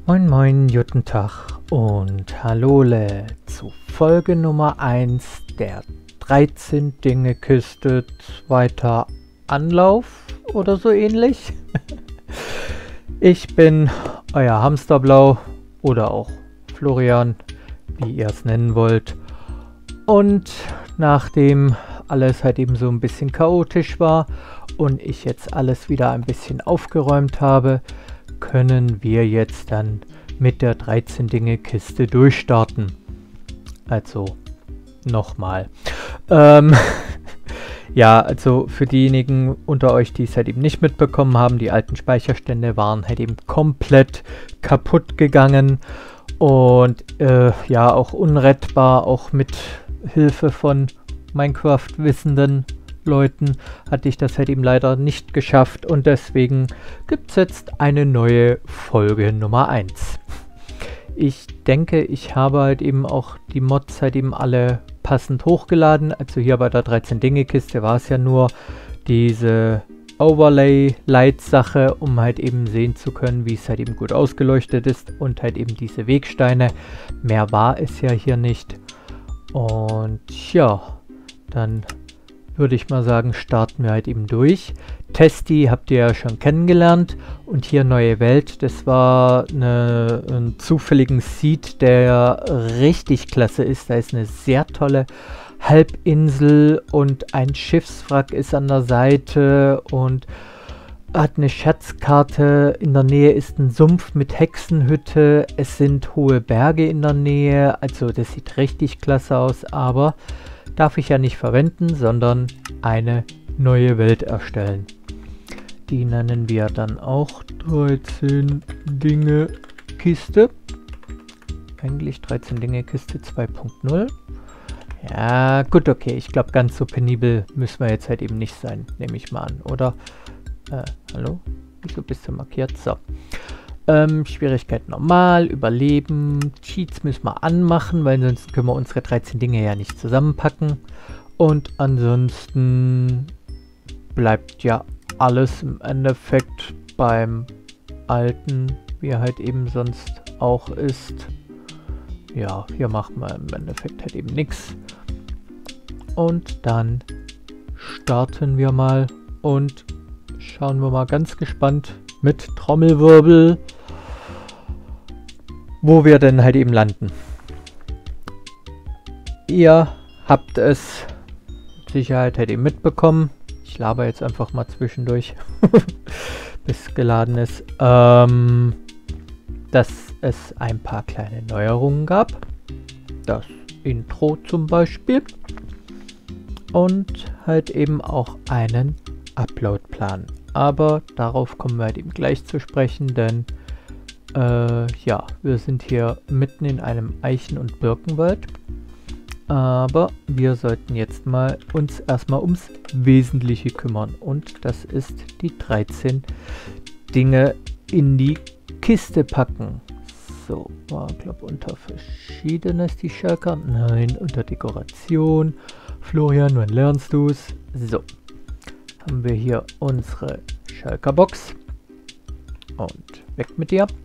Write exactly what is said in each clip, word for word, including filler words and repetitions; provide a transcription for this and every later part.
Moin moin, guten Tag und hallole zu Folge Nummer eins der dreizehn Dinge Kiste, zweiter Anlauf oder so ähnlich. Ich bin euer Hamsterblau oder auch Florian, wie ihr es nennen wollt. Und nachdem alles halt eben so ein bisschen chaotisch war und ich jetzt alles wieder ein bisschen aufgeräumt habe, können wir jetzt dann mit der dreizehn Dinge Kiste durchstarten. Also nochmal. Ähm, ja, also für diejenigen unter euch, die es halt eben nicht mitbekommen haben, die alten Speicherstände waren halt eben komplett kaputt gegangen und äh, ja auch unrettbar, auch mit Hilfe von Minecraft-wissenden Leuten hatte ich das halt eben leider nicht geschafft und deswegen gibt es jetzt eine neue Folge Nummer eins. Ich denke, ich habe halt eben auch die Mods halt eben alle passend hochgeladen. Also hier bei der dreizehn Dinge Kiste war es ja nur diese Overlay-Light-Sache, um halt eben sehen zu können, wie es halt eben gut ausgeleuchtet ist und halt eben diese Wegsteine. Mehr war es ja hier nicht. Und ja, dann würde ich mal sagen, starten wir halt eben durch. Testi habt ihr ja schon kennengelernt und hier neue Welt, das war eine, ein zufälligen Seed, der richtig klasse ist. Da ist eine sehr tolle Halbinsel und ein Schiffswrack ist an der Seite und hat eine Schatzkarte. In der Nähe ist ein Sumpf mit Hexenhütte. Es sind hohe Berge in der Nähe, also das sieht richtig klasse aus, aber darf ich ja nicht verwenden, sondern eine neue Welt erstellen. Die nennen wir dann auch dreizehn Dinge Kiste. Eigentlich dreizehn Dinge Kiste zwei punkt null. Ja, gut, okay. Ich glaube, ganz so penibel müssen wir jetzt halt eben nicht sein, nehme ich mal an, oder? Äh, hallo? Wieso bist du markiert? So. Ähm, Schwierigkeit normal, Überleben, Cheats müssen wir anmachen, weil sonst können wir unsere dreizehn Dinge ja nicht zusammenpacken. Und ansonsten bleibt ja alles im Endeffekt beim Alten, wie er halt eben sonst auch ist. Ja, hier machen wir im Endeffekt halt eben nichts. Und dann starten wir mal und schauen wir mal ganz gespannt mit Trommelwirbel, wo wir denn halt eben landen. Ihr habt es mit Sicherheit halt eben mitbekommen. Ich laber jetzt einfach mal zwischendurch, bis geladen ist, ähm, dass es ein paar kleine Neuerungen gab. Das Intro zum Beispiel. Und halt eben auch einen Uploadplan. Aber darauf kommen wir halt eben gleich zu sprechen, denn äh, ja, wir sind hier mitten in einem Eichen- und Birkenwald. Aber wir sollten jetzt mal uns erstmal ums Wesentliche kümmern. Und das ist die dreizehn Dinge in die Kiste packen. So, war glaube unter Verschiedenes die Schalker. Nein, unter Dekoration. Florian, wann lernst du es? So. Haben wir hier unsere Schalker-Box und weg mit dir.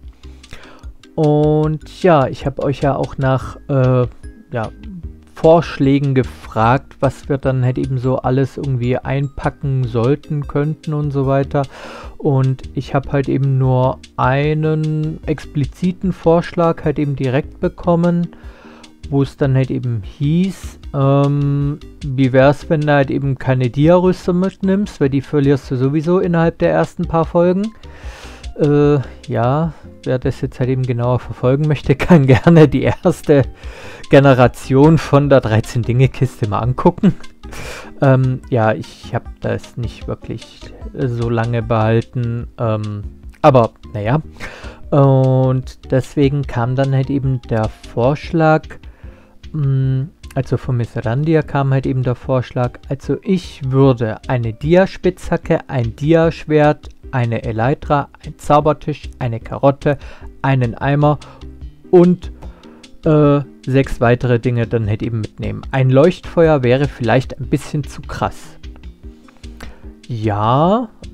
Und ja, ich habe euch ja auch nach äh, ja, Vorschlägen gefragt, was wir dann halt eben so alles irgendwie einpacken sollten, könnten und so weiter. Und ich habe halt eben nur einen expliziten Vorschlag halt eben direkt bekommen, wo es dann halt eben hieß, ähm, wie wär's, wenn du halt eben keine Dia-Rüster mitnimmst, weil die verlierst du sowieso innerhalb der ersten paar Folgen. Äh, ja, wer das jetzt halt eben genauer verfolgen möchte, kann gerne die erste Generation von der dreizehn Dinge Kiste mal angucken. ähm, ja, ich habe das nicht wirklich so lange behalten, ähm, aber naja. Und deswegen kam dann halt eben der Vorschlag, also von Miss Randia kam halt eben der Vorschlag, also ich würde eine Dia-Spitzhacke, ein Dia-Schwert, eine Elytra, ein Zaubertisch, eine Karotte, einen Eimer und äh, sechs weitere Dinge dann halt eben mitnehmen. Ein Leuchtfeuer wäre vielleicht ein bisschen zu krass. Ja,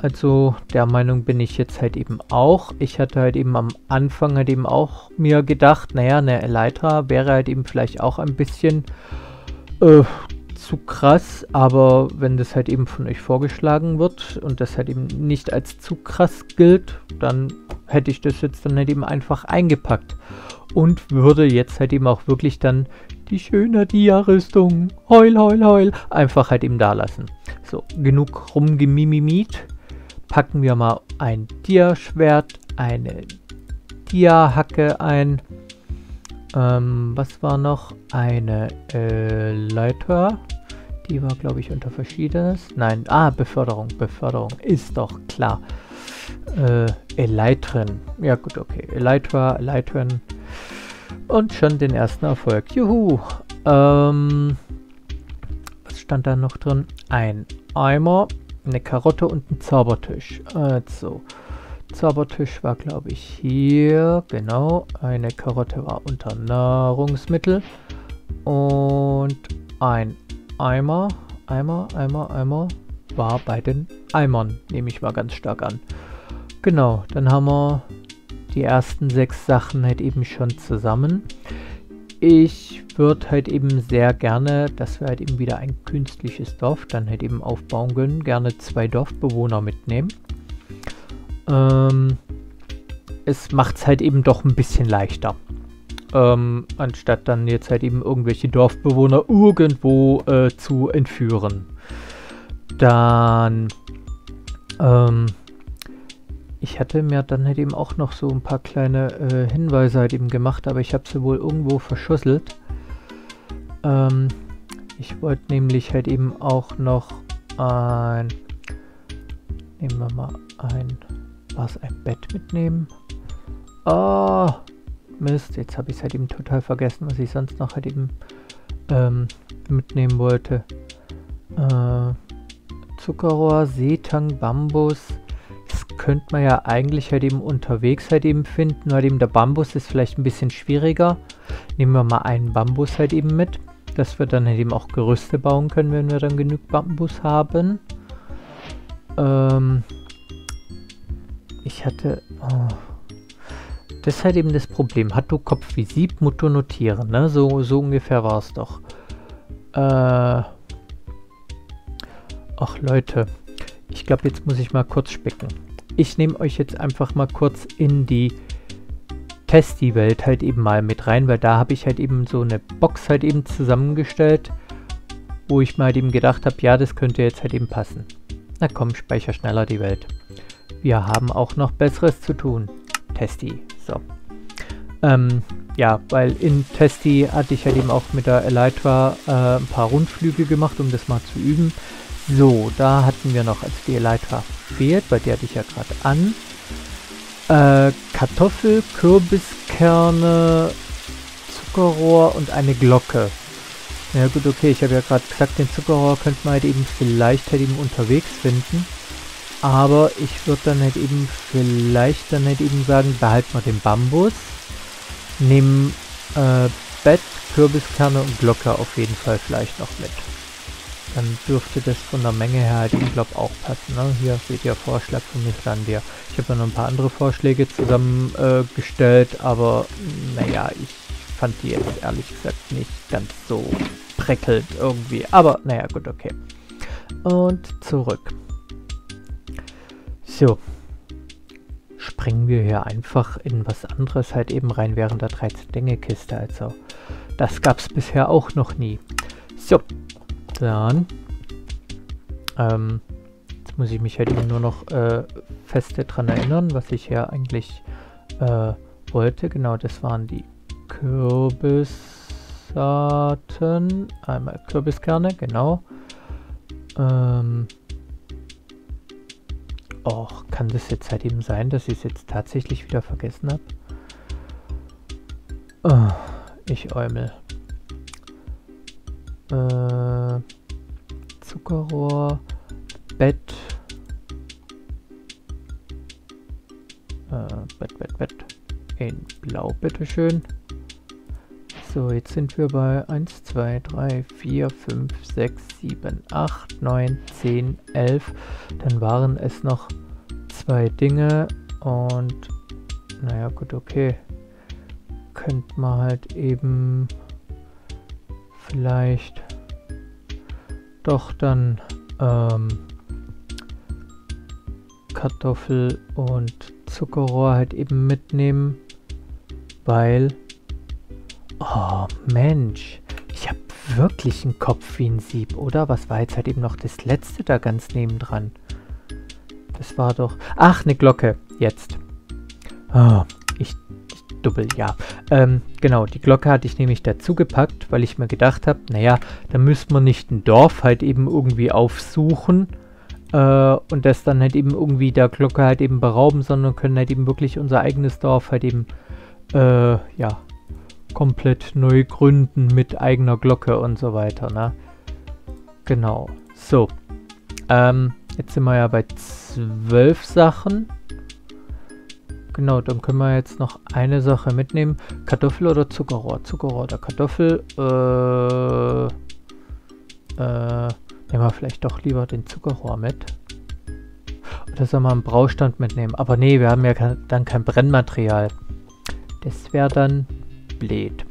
also der Meinung bin ich jetzt halt eben auch. Ich hatte halt eben am Anfang halt eben auch mir gedacht, naja, eine Elytra wäre halt eben vielleicht auch ein bisschen äh, zu krass, aber wenn das halt eben von euch vorgeschlagen wird und das halt eben nicht als zu krass gilt, dann hätte ich das jetzt dann halt eben einfach eingepackt und würde jetzt halt eben auch wirklich dann die schöne Dia-Rüstung, heul, heul, heul, einfach halt eben da lassen. So, genug rumgemimimiet. Packen wir mal ein Dia-Schwert, eine Dia-Hacke ein. Ähm, was war noch? Eine Elytra. Die war, glaube ich, unter Verschiedenes. Nein, ah, Beförderung. Beförderung ist doch klar. Äh, Elytren. Ja gut, okay. Elytra, Elytren. Und schon den ersten Erfolg. Juhu. Ähm, was stand da noch drin? Ein Eimer, eine Karotte und ein Zaubertisch. Also, Zaubertisch war, glaube ich, hier. Genau. Eine Karotte war unter Nahrungsmittel. Und ein Eimer, Eimer, Eimer, Eimer war bei den Eimern. Nehme ich mal ganz stark an. Genau, dann haben wir die ersten sechs Sachen halt eben schon zusammen. Ich würde halt eben sehr gerne, dass wir halt eben wieder ein künstliches Dorf dann halt eben aufbauen können. Gerne zwei Dorfbewohner mitnehmen. Ähm, es macht es halt eben doch ein bisschen leichter. Ähm, anstatt dann jetzt halt eben irgendwelche Dorfbewohner irgendwo äh, zu entführen. Dann, ähm, ich hatte mir dann halt eben auch noch so ein paar kleine äh, Hinweise halt eben gemacht, aber ich habe sie wohl irgendwo verschusselt. Ähm, ich wollte nämlich halt eben auch noch ein, nehmen wir mal ein, war es ein Bett mitnehmen? Oh, Mist, jetzt habe ich es halt eben total vergessen, was ich sonst noch halt eben ähm, mitnehmen wollte. Äh, Zuckerrohr, Seetang, Bambus. Das könnte man ja eigentlich halt eben unterwegs halt eben finden, weil eben der Bambus ist vielleicht ein bisschen schwieriger. Nehmen wir mal einen Bambus halt eben mit, dass wir dann halt eben auch Gerüste bauen können, wenn wir dann genug Bambus haben. Ähm, ich hatte... Oh. Das ist halt eben das Problem. Hat du Kopf wie Sieb, Motto notieren, ne? So, so ungefähr war es doch. Äh... Ach Leute, ich glaube, jetzt muss ich mal kurz spicken. Ich nehme euch jetzt einfach mal kurz in die Testi-Welt halt eben mal mit rein, weil da habe ich halt eben so eine Box halt eben zusammengestellt, wo ich mal halt eben gedacht habe, ja, das könnte jetzt halt eben passen. Na komm, speicher schneller die Welt. Wir haben auch noch Besseres zu tun. Testi, so. Ähm, ja, weil in Testi hatte ich halt eben auch mit der Elytra äh, ein paar Rundflüge gemacht, um das mal zu üben. So, da hatten wir noch, als die Elytra fehlt, bei der hatte ich ja gerade an, äh, Kartoffel, Kürbiskerne, Zuckerrohr und eine Glocke. Ja gut, okay, ich habe ja gerade gesagt, den Zuckerrohr könnte man halt eben vielleicht halt eben unterwegs finden. Aber ich würde dann halt eben vielleicht dann halt eben sagen, behalten wir den Bambus, nehmen äh, Bett, Kürbiskerne und Glocke auf jeden Fall vielleicht noch mit. Dann dürfte das von der Menge her halt eben, glaube auch passen. Ne? Hier seht ihr Vorschlag von Misslandia. Ich habe ja noch ein paar andere Vorschläge zusammengestellt, äh, aber naja, ich fand die jetzt ehrlich gesagt nicht ganz so prickelnd irgendwie. Aber naja, gut, okay. Und zurück. So. Springen wir hier einfach in was anderes halt eben rein während der dreizehn-Dinge-Kiste. Also, das gab es bisher auch noch nie. So. Dann ähm, jetzt muss ich mich halt eben nur noch äh, feste dran erinnern, was ich hier eigentlich äh, wollte. Genau, das waren die Kürbissaaten. Einmal Kürbiskerne, genau. Ähm, Och, kann das jetzt halt eben sein, dass ich es jetzt tatsächlich wieder vergessen habe? Oh, ich Eumel. Äh, Zuckerrohr, Bett, äh, Bett, Bett, Bett, in Blau, bitteschön. So, jetzt sind wir bei eins, zwei, drei, vier, fünf, sechs, sieben, acht, neun, zehn, elf. Dann waren es noch zwei Dinge und naja, gut, okay. Könnte man halt eben vielleicht doch dann ähm, Kartoffel und Zuckerrohr halt eben mitnehmen, weil... Oh Mensch, ich habe wirklich einen Kopf wie ein Sieb, oder? Was war jetzt halt eben noch das letzte da ganz nebendran? Das war doch... Ach, eine Glocke, jetzt. Oh, ich, ich dubbel, ja. Ähm, genau, die Glocke hatte ich nämlich dazu gepackt, weil ich mir gedacht habe, naja, da müsste man nicht ein Dorf halt eben irgendwie aufsuchen äh, und das dann halt eben irgendwie der Glocke halt eben berauben, sondern können halt eben wirklich unser eigenes Dorf halt eben, äh, ja... komplett neu gründen mit eigener Glocke und so weiter, ne? Genau. So. Ähm, jetzt sind wir ja bei zwölf Sachen. Genau, dann können wir jetzt noch eine Sache mitnehmen. Kartoffel oder Zuckerrohr? Zuckerrohr oder Kartoffel? Äh, äh, nehmen wir vielleicht doch lieber den Zuckerrohr mit. Oder sollen wir einen Braustand mitnehmen? Aber nee, wir haben ja ke- dann kein Brennmaterial. Das wäre dann... blöd.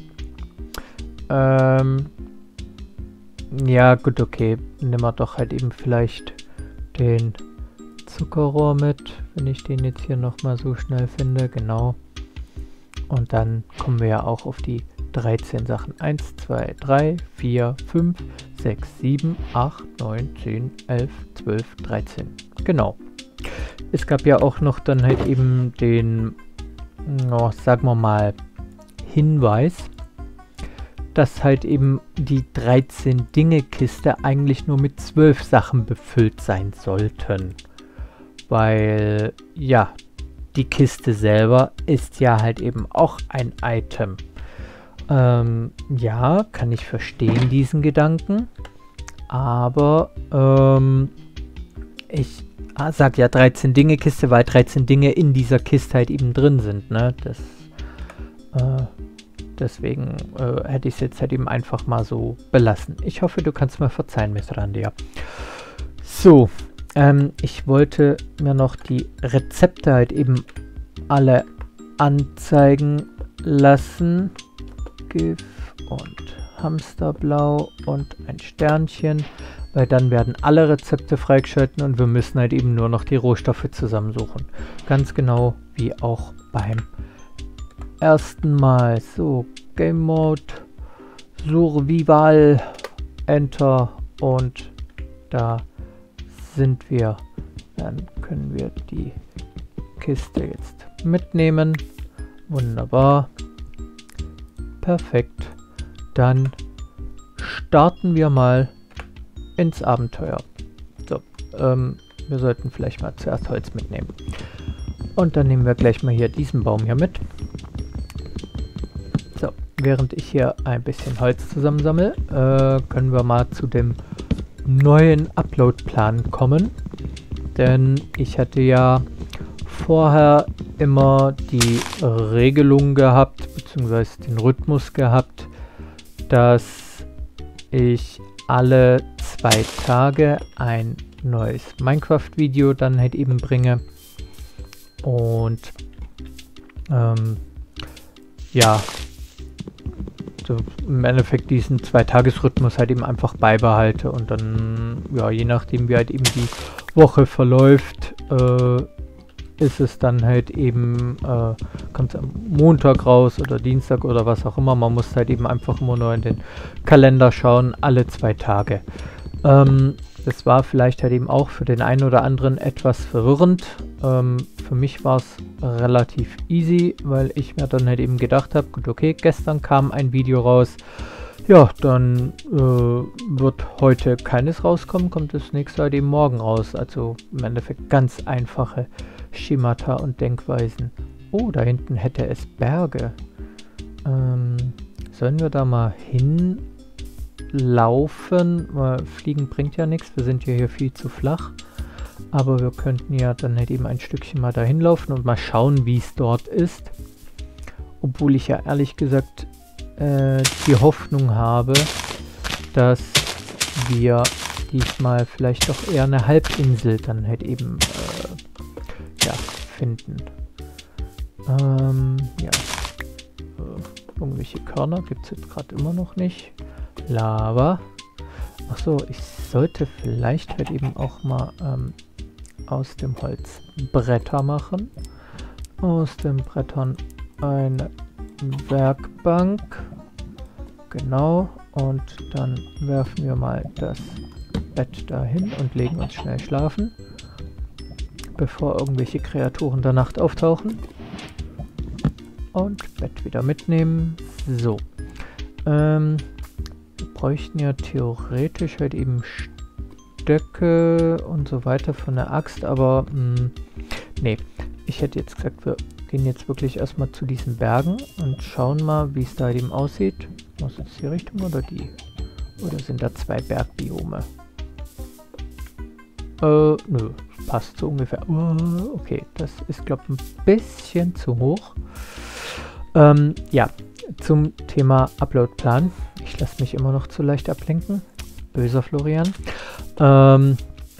Ähm, ja, gut, okay. Nehmen wir doch halt eben vielleicht den Zuckerrohr mit, wenn ich den jetzt hier nochmal so schnell finde. Genau. Und dann kommen wir ja auch auf die dreizehn Sachen. eins, zwei, drei, vier, fünf, sechs, sieben, acht, neun, zehn, elf, zwölf, dreizehn. Genau. Es gab ja auch noch dann halt eben den, oh, sagen wir mal, Hinweis, dass halt eben die dreizehn Dinge Kiste eigentlich nur mit zwölf Sachen befüllt sein sollten. Weil, ja, die Kiste selber ist ja halt eben auch ein Item. Ähm, ja, kann ich verstehen, diesen Gedanken. Aber, ähm, ich ah, sag ja dreizehn Dinge Kiste, weil dreizehn Dinge in dieser Kiste halt eben drin sind, ne? Das, äh, deswegen äh, hätte ich es jetzt halt eben einfach mal so belassen. Ich hoffe, du kannst mir verzeihen, Miss Randia. So, ähm, ich wollte mir noch die Rezepte halt eben alle anzeigen lassen. GIF und Hamsterblau und ein Sternchen, weil dann werden alle Rezepte freigeschalten und wir müssen halt eben nur noch die Rohstoffe zusammensuchen. Ganz genau wie auch beim ersten Mal. So, Game Mode, Survival, Enter und da sind wir. Dann können wir die Kiste jetzt mitnehmen. Wunderbar. Perfekt. Dann starten wir mal ins Abenteuer. So, ähm, wir sollten vielleicht mal zuerst Holz mitnehmen. Und dann nehmen wir gleich mal hier diesen Baum hier mit. So, während ich hier ein bisschen Holz zusammensammle, äh, können wir mal zu dem neuen Upload-Plan kommen. Denn ich hatte ja vorher immer die Regelung gehabt, beziehungsweise den Rhythmus gehabt, dass ich alle zwei Tage ein neues Minecraft-Video dann halt eben bringe. Und ähm, ja, so im Endeffekt diesen Zwei-Tages-Rhythmus halt eben einfach beibehalte und dann, ja, je nachdem wie halt eben die Woche verläuft, äh, ist es dann halt eben, äh, kommt es am Montag raus oder Dienstag oder was auch immer. Man muss halt eben einfach immer nur in den Kalender schauen, alle zwei Tage. Ähm, das war vielleicht halt eben auch für den einen oder anderen etwas verwirrend. Ähm, für mich war es relativ easy, weil ich mir dann halt eben gedacht habe, gut, okay, gestern kam ein Video raus. Ja, dann äh, wird heute keines rauskommen, kommt das nächste halt eben morgen raus. Also im Endeffekt ganz einfache Schemata und Denkweisen. Oh, da hinten hätte es Berge. Ähm, sollen wir da mal hinlaufen? Weil Fliegen bringt ja nichts, wir sind ja hier viel zu flach. Aber wir könnten ja dann halt eben ein Stückchen mal dahin laufen und mal schauen, wie es dort ist. Obwohl ich ja ehrlich gesagt äh, die Hoffnung habe, dass wir diesmal vielleicht doch eher eine Halbinsel dann halt eben äh, ja, finden. Ähm, ja. Äh, irgendwelche Körner gibt es jetzt gerade immer noch nicht. Lava. Achso, ich sollte vielleicht halt eben auch mal ähm, aus dem Holz Bretter machen. Aus den Brettern eine Werkbank. Genau. Und dann werfen wir mal das Bett dahin und legen uns schnell schlafen, bevor irgendwelche Kreaturen der Nacht auftauchen. Und Bett wieder mitnehmen. So. Ähm, wir bräuchten ja theoretisch halt eben Stöcke und so weiter von der Axt, aber mh, nee. Ich hätte jetzt gesagt, wir gehen jetzt wirklich erstmal zu diesen Bergen und schauen mal, wie es da eben aussieht. Was ist die Richtung oder die? Oder sind da zwei Bergbiome? Äh, nö, passt so ungefähr. Uh, okay, das ist, glaube ich, ein bisschen zu hoch. Ähm, ja, zum Thema Uploadplan. Ich lasse mich immer noch zu leicht ablenken. Böser Florian. Ähm,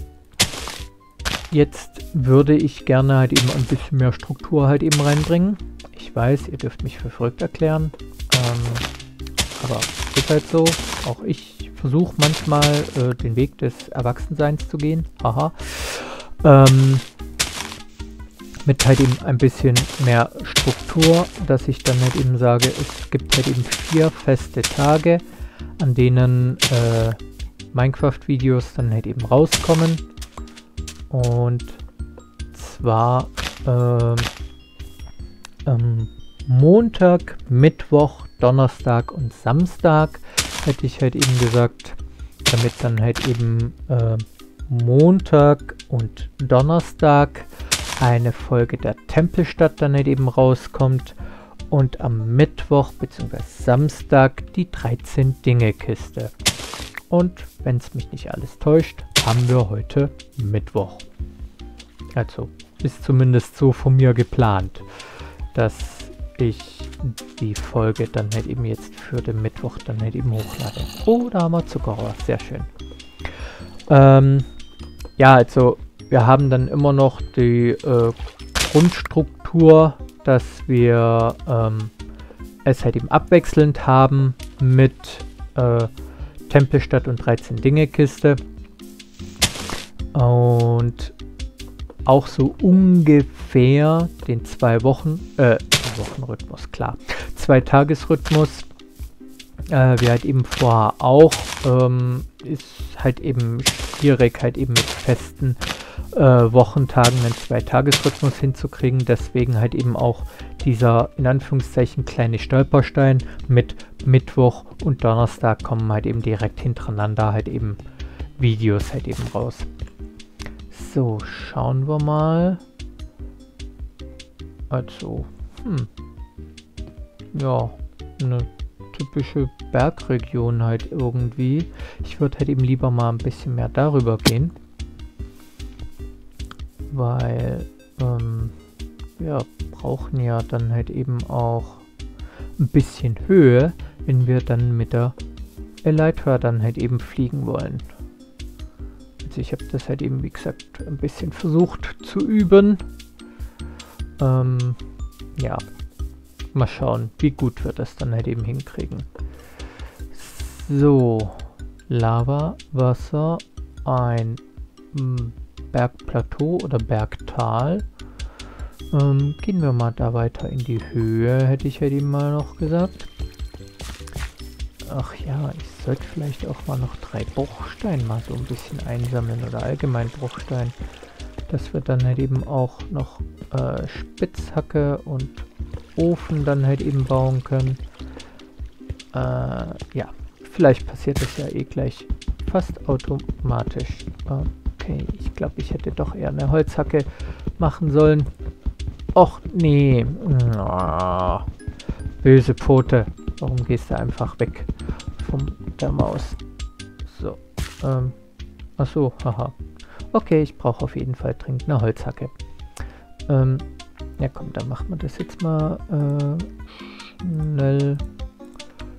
jetzt würde ich gerne halt eben ein bisschen mehr Struktur halt eben reinbringen. Ich weiß, ihr dürft mich für verrückt erklären. Ähm, aber ist halt so. Auch ich versuche manchmal äh, den Weg des Erwachsenseins zu gehen. Haha. Ähm, mit halt eben ein bisschen mehr Struktur, dass ich dann halt eben sage, es gibt halt eben vier feste Tage, an denen äh, Minecraft-Videos dann halt eben rauskommen. Und zwar äh, ähm, Montag, Mittwoch, Donnerstag und Samstag hätte ich halt eben gesagt, damit dann halt eben äh, Montag und Donnerstag eine Folge der Tempelstadt dann halt eben rauskommt und am Mittwoch bzw. Samstag die dreizehn Dinge Kiste. Und wenn es mich nicht alles täuscht, haben wir heute Mittwoch. Also ist zumindest so von mir geplant, dass ich die Folge dann halt eben jetzt für den Mittwoch dann halt eben hochlade. Oh, da haben wir Zuckerrohr, sehr schön. Ähm, ja, also wir haben dann immer noch die äh, Grundstruktur, dass wir ähm, es halt eben abwechselnd haben mit äh, Tempelstadt und dreizehn Dinge Kiste. Und auch so ungefähr den zwei Wochen, äh, Wochenrhythmus, klar, zwei Tagesrhythmus, äh, wie halt eben vorher auch, ähm, ist halt eben schwierig, halt eben mit festen äh, Wochentagen einen Zwei-Tages-Rhythmus hinzukriegen, deswegen halt eben auch dieser, in Anführungszeichen, kleine Stolperstein mit Mittwoch und Donnerstag kommen halt eben direkt hintereinander halt eben Videos halt eben raus. So, schauen wir mal. Also, hm. Ja, eine typische Bergregion halt irgendwie. Ich würde halt eben lieber mal ein bisschen mehr darüber gehen. Weil, ähm, wir brauchen ja dann halt eben auch ein bisschen Höhe, wenn wir dann mit der Elytra dann halt eben fliegen wollen. Also ich habe das halt eben, wie gesagt, ein bisschen versucht zu üben. Ähm, ja, mal schauen, wie gut wir das dann halt eben hinkriegen. So, Lava, Wasser, ein m, Bergplateau oder Bergtal. Ähm, gehen wir mal da weiter in die Höhe, hätte ich halt eben mal noch gesagt. Ach ja, ich sollte vielleicht auch mal noch drei Bruchsteine mal so ein bisschen einsammeln oder allgemein Bruchstein, dass wir dann halt eben auch noch äh, Spitzhacke und Ofen dann halt eben bauen können. Äh, ja, vielleicht passiert das ja eh gleich fast automatisch. Okay, ich glaube, ich hätte doch eher eine Holzhacke machen sollen. Och nee, oh, böse Pfote. Warum gehst du einfach weg von der Maus? So, ähm, ach so, haha. Okay, ich brauche auf jeden Fall dringend eine Holzhacke. Ähm, ja komm, dann machen wir das jetzt mal äh, schnell.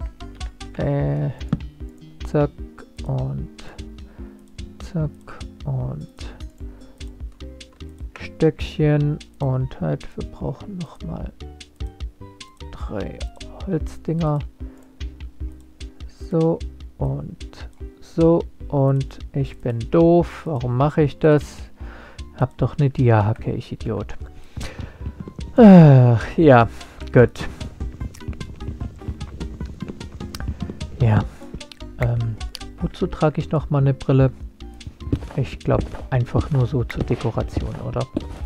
Äh, zack und zack und Stöckchen und halt, wir brauchen noch mal drei Holzdinger. So und so und ich bin doof. Warum mache ich das? Hab doch eine Dia-Hacke, ich Idiot. Ach, ja, gut. Ja, ähm, wozu trage ich noch mal eine Brille? Ich glaube, einfach nur so zur Dekoration, oder?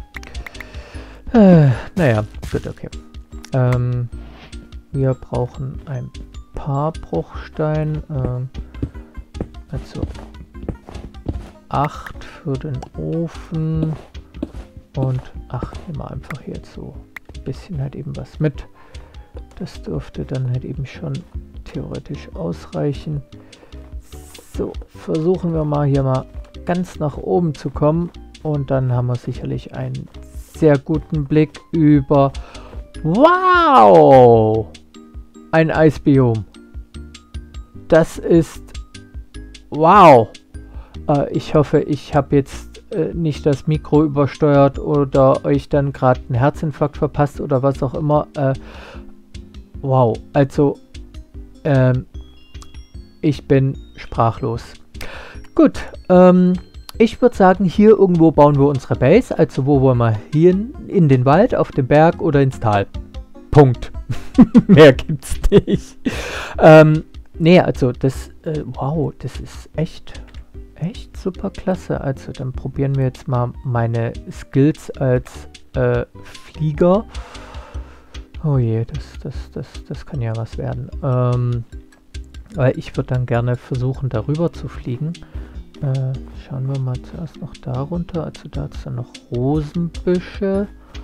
Äh, naja, gut, okay. Ähm, wir brauchen ein paar Bruchstein, ähm, also acht für den Ofen und ach, nehmen wir einfach hier jetzt so ein bisschen halt eben was mit. Das dürfte dann halt eben schon theoretisch ausreichen. So, versuchen wir mal hier mal ganz nach oben zu kommen und dann haben wir sicherlich einen sehr guten Blick über... Wow! Ein Eisbiom. Das ist... Wow! Äh, ich hoffe, ich habe jetzt äh, nicht das Mikro übersteuert oder euch dann gerade einen Herzinfarkt verpasst oder was auch immer. Äh, wow, also ähm, ich bin sprachlos. Gut, ähm, ich würde sagen, hier irgendwo bauen wir unsere Base. Also wo wollen wir hin? In den Wald, auf den Berg oder ins Tal? Punkt. Mehr gibt's nicht. Ähm, nee, also das, äh, wow, das ist echt, echt super klasse. Also dann probieren wir jetzt mal meine Skills als äh, Flieger. Oh je, das, das, das, das kann ja was werden. Ähm, weil ich würde dann gerne versuchen, darüber zu fliegen. Äh, schauen wir mal zuerst noch darunter. Also da hat es dann noch Rosenbüsche.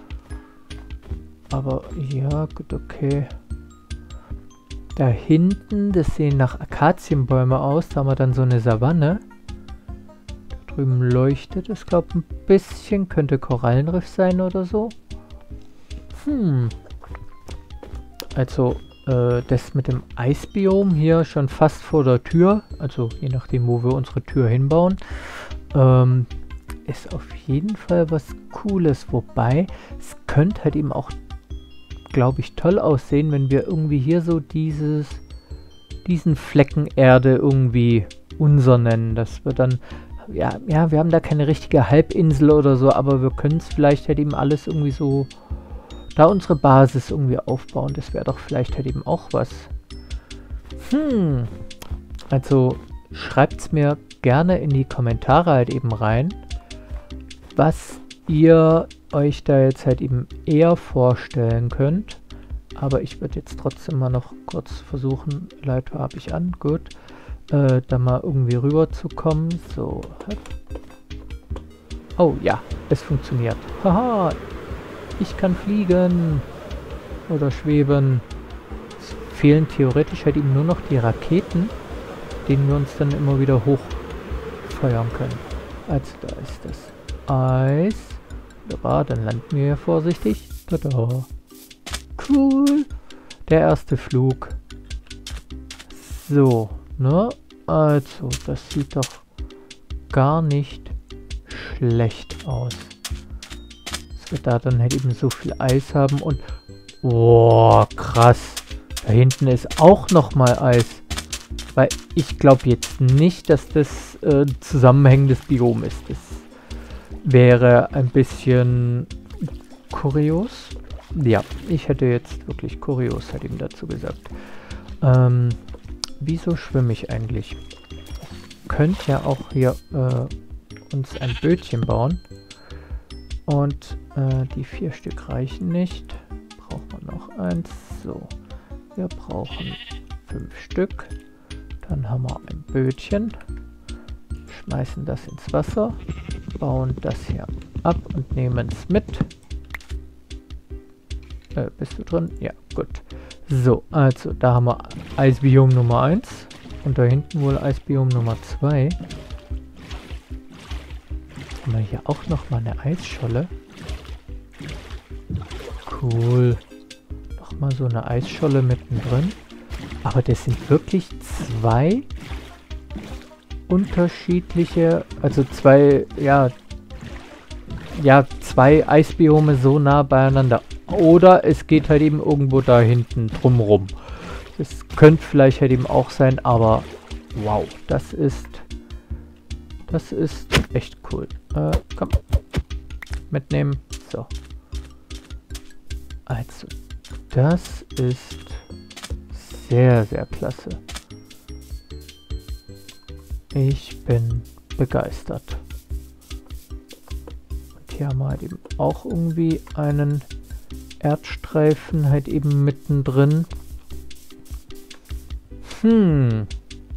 Aber ja, gut, okay. Da hinten, das sehen nach Akazienbäume aus. Da haben wir dann so eine Savanne. Da drüben leuchtet es, glaube ich, ein bisschen. Könnte Korallenriff sein oder so. Hm. Also, äh, das mit dem Eisbiom hier schon fast vor der Tür. Also, je nachdem, wo wir unsere Tür hinbauen. Ähm, ist auf jeden Fall was Cooles. Wobei, es könnte halt eben auch, glaube ich, toll aussehen, wenn wir irgendwie hier so dieses, diesen Flecken Erde irgendwie unser nennen. Dass wir dann, ja, ja, wir haben da keine richtige Halbinsel oder so, aber wir können es vielleicht halt eben alles irgendwie so, da unsere Basis irgendwie aufbauen. Das wäre doch vielleicht halt eben auch was. Hm, also schreibt es mir gerne in die Kommentare halt eben rein, was ihr euch da jetzt halt eben eher vorstellen könnt. Aber ich würde jetzt trotzdem mal noch kurz versuchen, Leiter habe ich an, gut, äh, da mal irgendwie rüber zu kommen. So. Oh ja, es funktioniert. Haha, ich kann fliegen oder schweben. Es fehlen theoretisch halt eben nur noch die Raketen, denen wir uns dann immer wieder hochfeuern können. Also da ist das Eis. Ja, dann landen wir hier vorsichtig. Tada. Cool. Der erste Flug. So, ne? Also, das sieht doch gar nicht schlecht aus. Dass wir da dann halt eben so viel Eis haben und... Boah, krass. Da hinten ist auch nochmal Eis. Weil ich glaube jetzt nicht, dass das äh, zusammenhängendes Biom ist. Das wäre ein bisschen kurios. Ja, ich hätte jetzt wirklich kurios halt eben dazu gesagt. Ähm, wieso schwimme ich eigentlich? Ich könnte ja auch hier äh, uns ein Bötchen bauen. Und äh, die vier Stück reichen nicht. Brauchen wir noch eins. So, wir brauchen fünf Stück. Dann haben wir ein Bötchen. Schmeißen das ins Wasser. Bauen das hier ab und nehmen es mit. Äh, bist du drin? Ja, gut. So, also da haben wir Eisbiom Nummer eins. Und da hinten wohl Eisbiom Nummer zwei. Haben wir hier auch nochmal eine Eisscholle. Cool. Nochmal so eine Eisscholle mittendrin. Aber das sind wirklich zwei unterschiedliche, also zwei, ja, ja, zwei Eisbiome so nah beieinander. Oder es geht halt eben irgendwo da hinten drumrum. Das könnte vielleicht halt eben auch sein, aber wow, das ist, das ist echt cool. Äh, komm, mitnehmen. So. Also, das ist sehr, sehr klasse. Ich bin begeistert. Und hier haben wir halt eben auch irgendwie einen Erdstreifen halt eben mittendrin. Hm.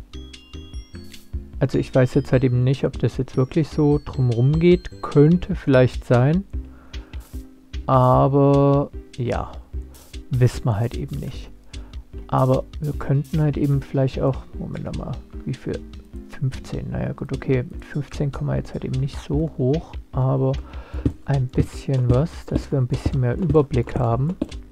Also ich weiß jetzt halt eben nicht, ob das jetzt wirklich so drumrum geht. Könnte vielleicht sein. Aber ja, wissen wir halt eben nicht. Aber wir könnten halt eben vielleicht auch, Moment mal, wie viel? fünfzehn, naja gut, okay, mit fünfzehn kommen wir jetzt halt eben nicht so hoch, aber ein bisschen was, dass wir ein bisschen mehr Überblick haben.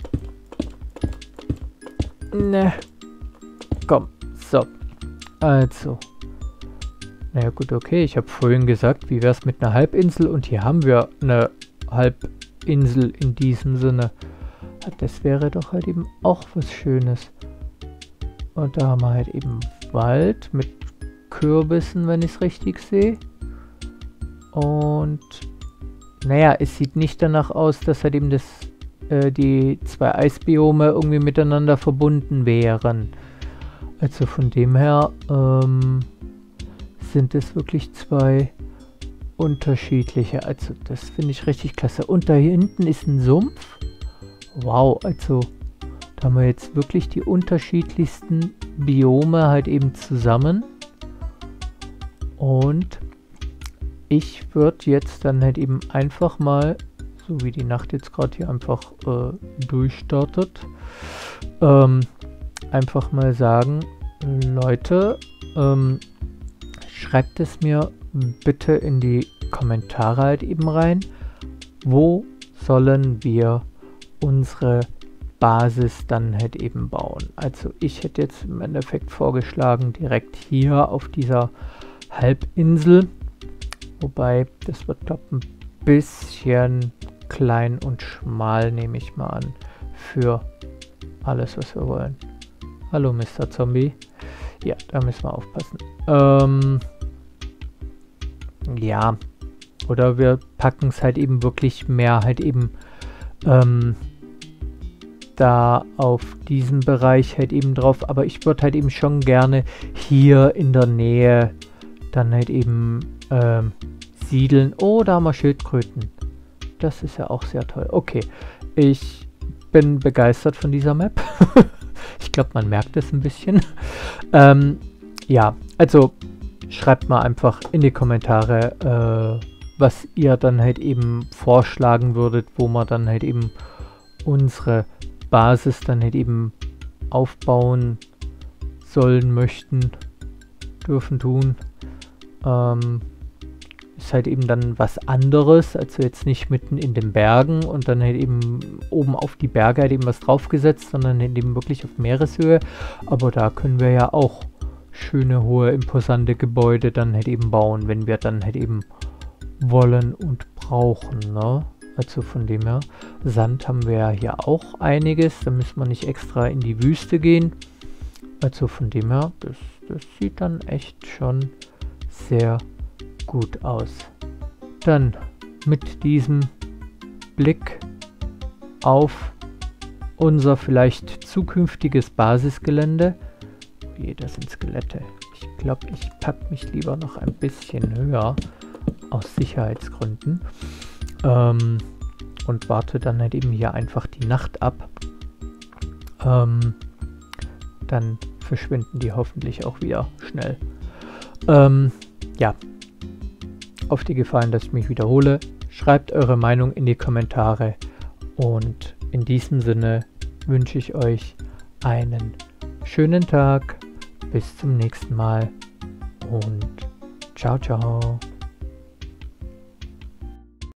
Ne, komm, so, also, naja gut, okay, ich habe vorhin gesagt, wie wäre es mit einer Halbinsel und hier haben wir eine Halbinsel in diesem Sinne. Das wäre doch halt eben auch was Schönes. Und da haben wir halt eben Wald mit Kürbissen, wenn ich es richtig sehe. Und naja, es sieht nicht danach aus, dass halt eben das, äh, die zwei Eisbiome irgendwie miteinander verbunden wären. Also von dem her ähm, sind es wirklich zwei unterschiedliche. Also das finde ich richtig klasse. Und da hinten ist ein Sumpf. Wow, also da haben wir jetzt wirklich die unterschiedlichsten Biome halt eben zusammen. Und ich würde jetzt dann halt eben einfach mal, so wie die Nacht jetzt gerade hier einfach äh, durchstartet, ähm, einfach mal sagen, Leute, ähm, schreibt es mir bitte in die Kommentare halt eben rein, wo sollen wir unsere Basis dann halt eben bauen. Also ich hätte jetzt im Endeffekt vorgeschlagen, direkt hier auf dieser Halbinsel, wobei das wird, glaube ich, ein bisschen klein und schmal, nehme ich mal an, für alles, was wir wollen. Hallo Mister Zombie. Ja, da müssen wir aufpassen. Ähm, ja, oder wir packen es halt eben wirklich mehr halt eben ähm, da auf diesem Bereich halt eben drauf, aber ich würde halt eben schon gerne hier in der Nähe dann halt eben ähm, siedeln. Oh, da haben wir Schildkröten. Das ist ja auch sehr toll. Okay, ich bin begeistert von dieser Map. Ich glaube, man merkt es ein bisschen. ähm, ja, also schreibt mal einfach in die Kommentare, äh, was ihr dann halt eben vorschlagen würdet, wo wir dann halt eben unsere Basis dann halt eben aufbauen sollen, möchten, dürfen, tun. Ähm, ist halt eben dann was anderes, also jetzt nicht mitten in den Bergen und dann halt eben oben auf die Berge halt eben was draufgesetzt, sondern halt eben wirklich auf Meereshöhe. Aber da können wir ja auch schöne, hohe, imposante Gebäude dann halt eben bauen, wenn wir dann halt eben wollen und brauchen, ne? Also von dem her, Sand haben wir ja hier auch einiges, da müssen wir nicht extra in die Wüste gehen. Also von dem her, das, das sieht dann echt schon sehr gut aus. Dann mit diesem Blick auf unser vielleicht zukünftiges Basisgelände. Oh je, das sind Skelette. Ich glaube, ich packe mich lieber noch ein bisschen höher, aus Sicherheitsgründen. Ähm, und warte dann halt eben hier einfach die Nacht ab. Ähm, dann verschwinden die hoffentlich auch wieder schnell. Ähm, ja, auf die Gefallen, dass ich mich wiederhole. Schreibt eure Meinung in die Kommentare. Und in diesem Sinne wünsche ich euch einen schönen Tag. Bis zum nächsten Mal. Und ciao, ciao.